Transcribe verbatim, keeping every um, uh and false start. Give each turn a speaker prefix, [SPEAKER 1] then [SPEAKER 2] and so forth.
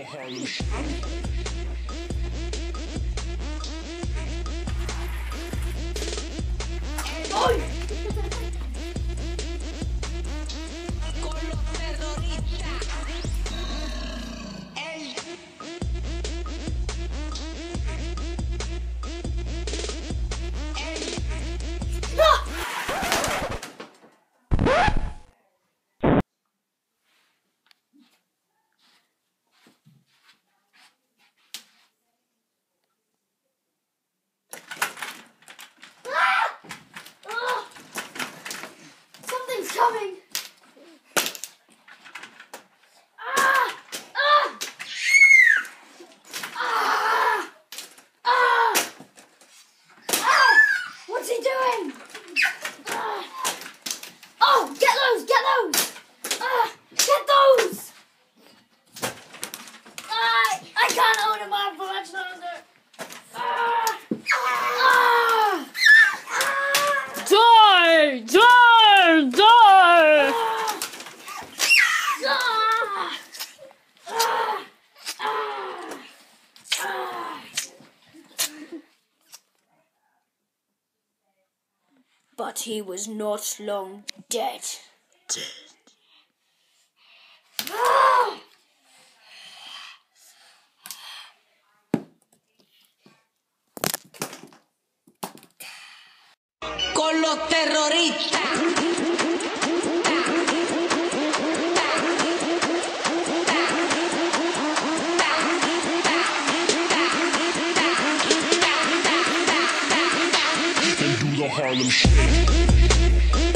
[SPEAKER 1] Harlem Shake.
[SPEAKER 2] ¡Ay!
[SPEAKER 3] Con los terroristas. El... El...
[SPEAKER 2] ¡Ah! Something's coming! Ah! Ah! Ah! Ah! Ah! What's he doing? Ah! Oh, get those! Get those! Ah! Get those! Ah! I can't hold him up for much longer. Ah! Ah!
[SPEAKER 4] Die! Die! Die!
[SPEAKER 2] But he was not long dead. Dead.
[SPEAKER 3] Con los terroristas.
[SPEAKER 1] And do the Harlem Shake.